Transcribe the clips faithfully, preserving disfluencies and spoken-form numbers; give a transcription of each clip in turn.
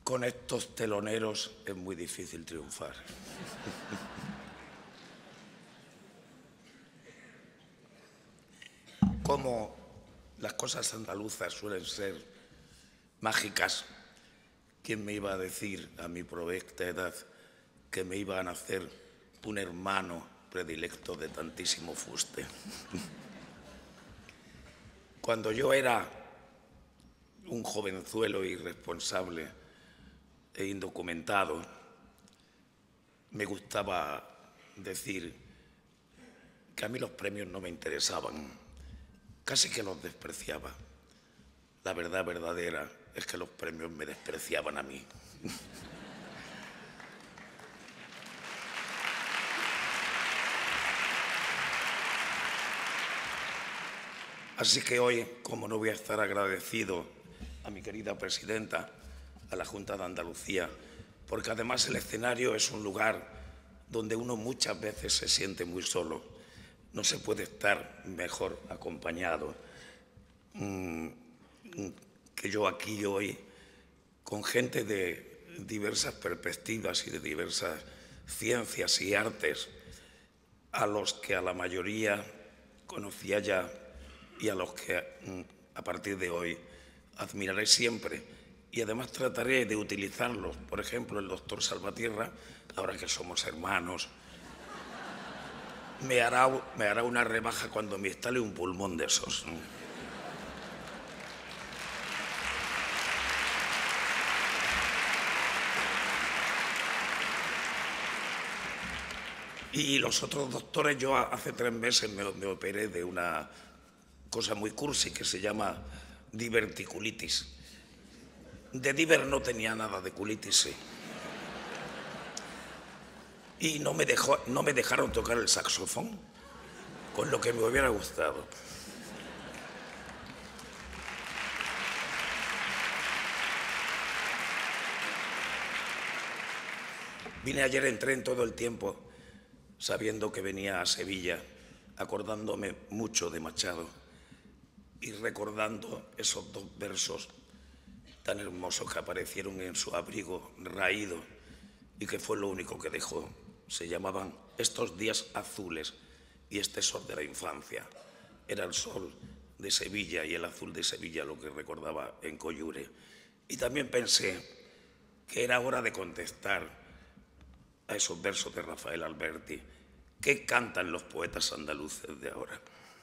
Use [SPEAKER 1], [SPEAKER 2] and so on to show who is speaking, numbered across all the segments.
[SPEAKER 1] Con estos teloneros es muy difícil triunfar. Como las cosas andaluzas suelen ser mágicas, ¿quién me iba a decir a mi provecta edad que me iba a nacer un hermano predilecto de tantísimo fuste? Cuando yo era un jovenzuelo irresponsable e indocumentado, me gustaba decir que a mí los premios no me interesaban, casi que los despreciaba. La verdad verdadera es que los premios me despreciaban a mí. Así que hoy, como no voy a estar agradecido a mi querida presidenta, a la Junta de Andalucía, porque además el escenario es un lugar donde uno muchas veces se siente muy solo. No se puede estar mejor acompañado mmm, que yo aquí hoy, con gente de diversas perspectivas y de diversas ciencias y artes, a los que a la mayoría conocía ya y a los que a partir de hoy admiraré siempre. Y además trataré de utilizarlos. Por ejemplo, el doctor Salvatierra, ahora que somos hermanos, me hará, me hará una rebaja cuando me instale un pulmón de esos. Y los otros doctores, yo hace tres meses me, me operé de una cosa muy cursi que se llama diverticulitis. De diver no tenía nada, de culitis sí. Y no me, dejó, no me dejaron tocar el saxofón, con lo que me hubiera gustado. Vine ayer en tren todo el tiempo, sabiendo que venía a Sevilla, acordándome mucho de Machado y recordando esos dos versos tan hermosos que aparecieron en su abrigo raído y que fue lo único que dejó. Se llamaban Estos días azules y este sol de la infancia. Era el sol de Sevilla y el azul de Sevilla lo que recordaba en Coyure. Y también pensé que era hora de contestar a esos versos de Rafael Alberti. ¿Qué cantan los poetas andaluces de ahora?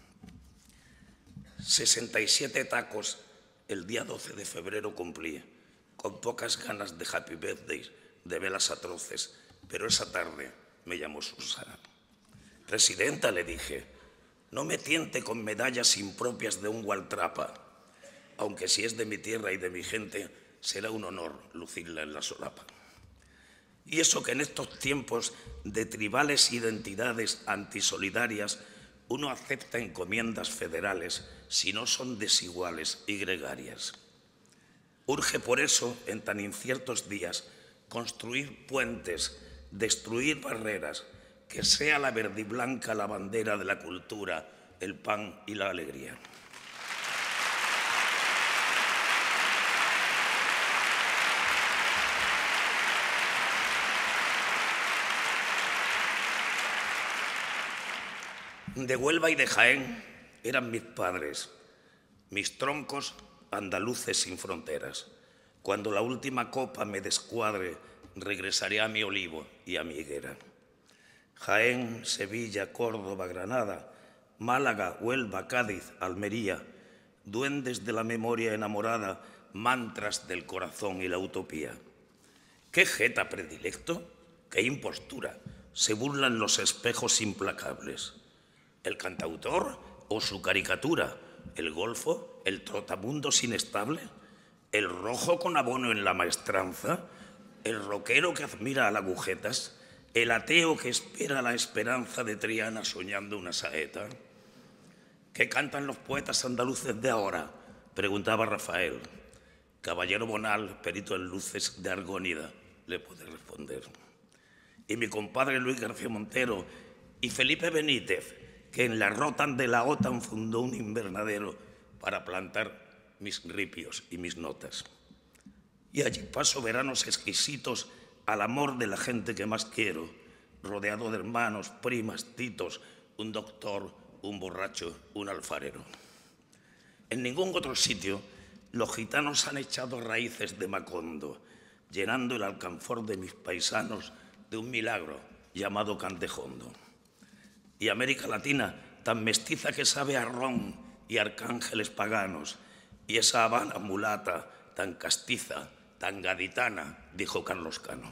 [SPEAKER 1] sesenta y siete tacos el día doce de febrero cumplí, con pocas ganas de happy birthdays, de velas atroces, pero esa tarde me llamó Susana. Presidenta, le dije, no me tiente con medallas impropias de un gualtrapa, aunque si es de mi tierra y de mi gente, será un honor lucirla en la solapa. Y eso que en estos tiempos de tribales identidades antisolidarias, uno acepta encomiendas federales si no son desiguales y gregarias. Urge por eso, en tan inciertos días, construir puentes, destruir barreras, que sea la verde y blanca la bandera de la cultura, el pan y la alegría. De Huelva y de Jaén eran mis padres, mis troncos andaluces sin fronteras. Cuando la última copa me descuadre, regresaré a mi olivo y a mi higuera. Jaén, Sevilla, Córdoba, Granada, Málaga, Huelva, Cádiz, Almería, duendes de la memoria enamorada, mantras del corazón y la utopía. ¿Qué jeta predilecto? ¿Qué impostura? Se burlan los espejos implacables. ¿El cantautor o su caricatura? ¿El golfo? ¿El trotamundos inestable? ¿El rojo con abono en la maestranza? ¿El roquero que admira a las agujetas? ¿El ateo que espera la esperanza de Triana soñando una saeta? ¿Qué cantan los poetas andaluces de ahora? Preguntaba Rafael. Caballero Bonal, perito en luces de Argónida, le puede responder. Y mi compadre Luis García Montero y Felipe Benítez, que en la Rotan de la OTAN fundó un invernadero para plantar mis ripios y mis notas. y allí paso veranos exquisitos al amor de la gente que más quiero, rodeado de hermanos, primas, titos, un doctor, un borracho, un alfarero. En ningún otro sitio los gitanos han echado raíces de Macondo, llenando el alcanfor de mis paisanos de un milagro llamado Cantejondo. Y América Latina, tan mestiza que sabe a ron y arcángeles paganos, y esa Habana mulata, tan castiza, tan gaditana, dijo Carlos Cano.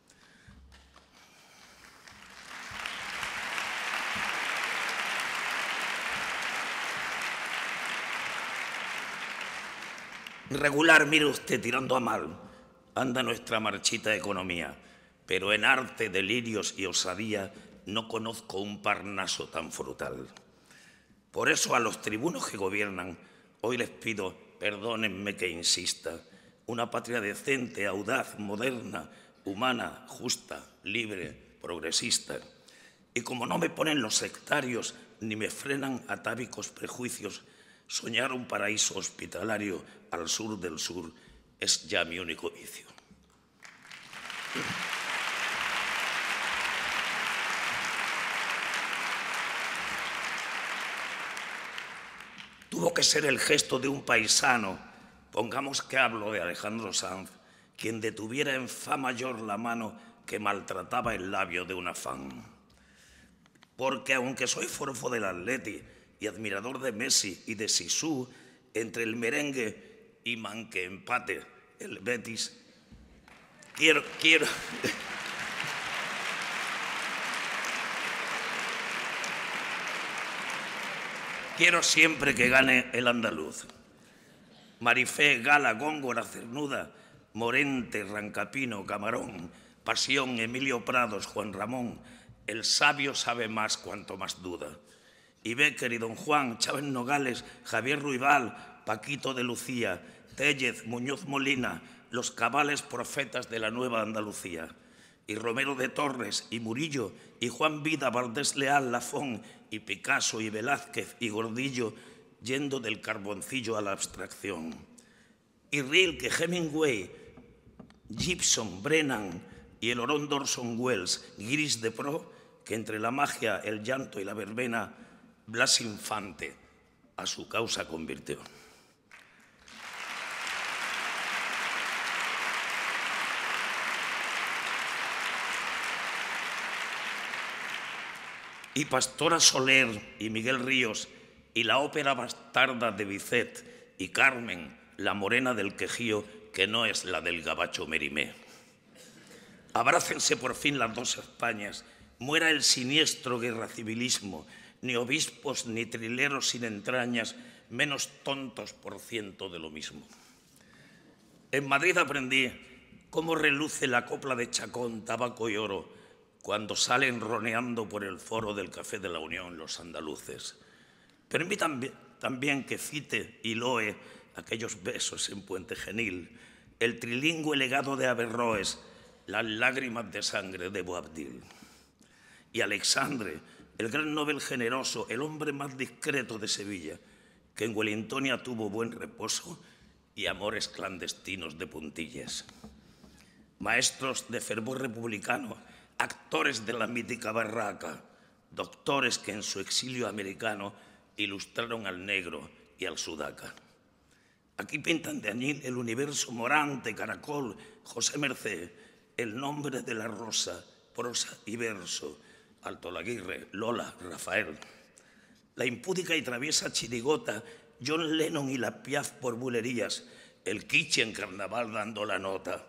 [SPEAKER 1] Regular, mire usted, tirando a mal, anda nuestra marchita economía, pero en arte, delirios y osadía no conozco un Parnaso tan frutal. Por eso a los tribunos que gobiernan, hoy les pido, perdónenme que insista, una patria decente, audaz, moderna, humana, justa, libre, progresista. Y como no me ponen los sectarios ni me frenan atávicos prejuicios, soñar un paraíso hospitalario al sur del sur es ya mi único vicio. Tuvo que ser el gesto de un paisano, pongamos que hablo de Alejandro Sanz, quien detuviera en fa mayor la mano que maltrataba el labio de un afán. Porque aunque soy forofo del Atleti y admirador de Messi y de Sisú, entre el merengue y manque empate el Betis, quiero... quiero Quiero siempre que gane el andaluz. Marifé, Gala, Góngora, Cernuda, Morente, Rancapino, Camarón, Pasión, Emilio Prados, Juan Ramón, el sabio sabe más cuanto más duda. Y Bécquer y Don Juan, Chávez Nogales, Javier Ruibal, Paquito de Lucía, Téllez, Muñoz Molina, los cabales profetas de la nueva Andalucía. Y Romero de Torres, y Murillo, y Juan Vida, Valdés Leal, Lafón, y Picasso, y Velázquez, y Gordillo, yendo del carboncillo a la abstracción. Y Rilke, Hemingway, Gibson, Brennan, y el Orón Orson Welles, Gris de Pro, que entre la magia, el llanto y la verbena, Blas Infante a su causa convirtió. Y Pastora Soler y Miguel Ríos y la ópera bastarda de Bizet y Carmen, la morena del Quejío, que no es la del gabacho Merimé. Abrácense por fin las dos Españas, muera el siniestro guerracivilismo, ni obispos ni trileros sin entrañas, menos tontos por ciento de lo mismo. En Madrid aprendí cómo reluce la copla de Chacón, tabaco y oro, cuando salen roneando por el foro del Café de la Unión los andaluces. Permítanme también que cite y loe aquellos besos en Puente Genil, el trilingüe legado de Averroes, las lágrimas de sangre de Boabdil. Y Alexandre, el gran Nobel generoso, el hombre más discreto de Sevilla, que en Wellingtonia tuvo buen reposo y amores clandestinos de puntillas. Maestros de fervor republicano, actores de la mítica barraca, doctores que en su exilio americano ilustraron al negro y al sudaca. Aquí pintan de añil el universo Morante, Caracol, José Mercé, el nombre de la rosa, prosa y verso, Alto Laguirre, Lola, Rafael. La impúdica y traviesa chirigota, John Lennon y la Piaf por bulerías, el Kitsch en carnaval dando la nota.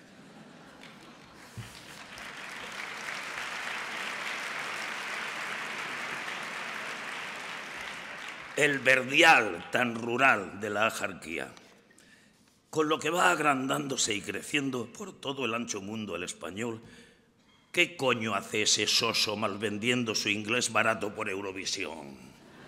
[SPEAKER 1] El verdial tan rural de la ajarquía, con lo que va agrandándose y creciendo por todo el ancho mundo el español. ¿Qué coño hace ese soso malvendiendo su inglés barato por Eurovisión?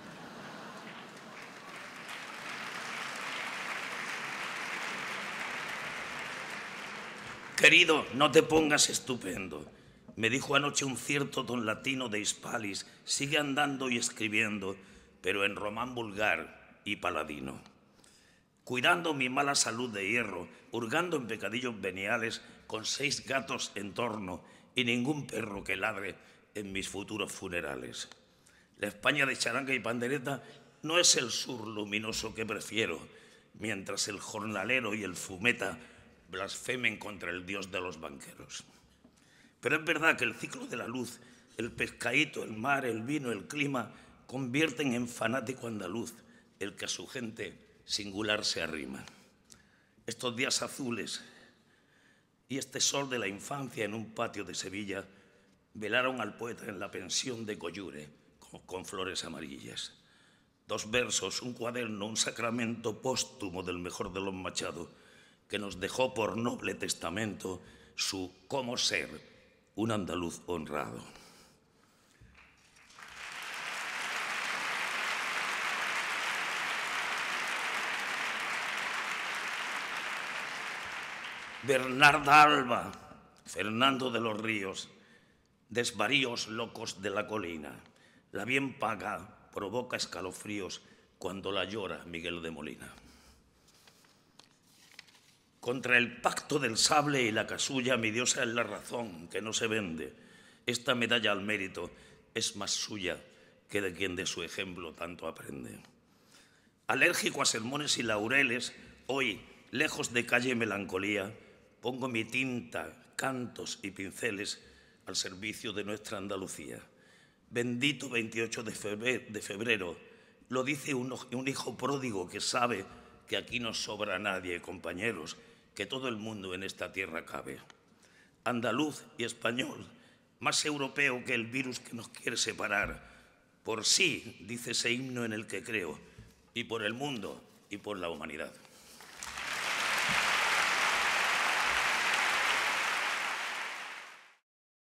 [SPEAKER 1] Querido, no te pongas estupendo. Me dijo anoche un cierto don latino de Hispalis, sigue andando y escribiendo, pero en román vulgar y paladino. cuidando mi mala salud de hierro, hurgando en pecadillos veniales, con seis gatos en torno y ningún perro que ladre en mis futuros funerales. La España de charanga y pandereta no es el sur luminoso que prefiero, mientras el jornalero y el fumeta blasfemen contra el dios de los banqueros. Pero es verdad que el ciclo de la luz, el pescadito, el mar, el vino, el clima, convierten en fanático andaluz el que a su gente singular se arrima. Estos días azules y este sol de la infancia en un patio de Sevilla velaron al poeta en la pensión de Coyure con, con flores amarillas. Dos versos, un cuaderno, un sacramento póstumo del mejor de los Machado, que nos dejó por noble testamento su cómo ser un andaluz honrado. Bernarda Alba, Fernando de los Ríos, desvaríos locos de la colina. La bien paga provoca escalofríos cuando la llora Miguel de Molina. Contra el pacto del sable y la casulla, mi diosa es la razón, que no se vende. Esta medalla al mérito es más suya que de quien de su ejemplo tanto aprende. Alérgico a sermones y laureles, hoy, lejos de calle y melancolía, pongo mi tinta, cantos y pinceles al servicio de nuestra Andalucía. Bendito veintiocho de febrero, lo dice un, un hijo pródigo que sabe que aquí no sobra nadie, compañeros, que todo el mundo en esta tierra cabe. Andaluz y español, más europeo que el virus que nos quiere separar. Por sí, dice ese himno en el que creo, y por el mundo y por la humanidad.